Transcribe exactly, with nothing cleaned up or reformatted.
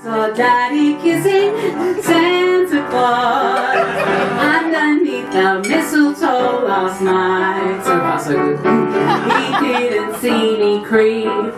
saw Daddy kissing Santa Claus underneath the mistletoe last night. So far so good. He didn't see me creep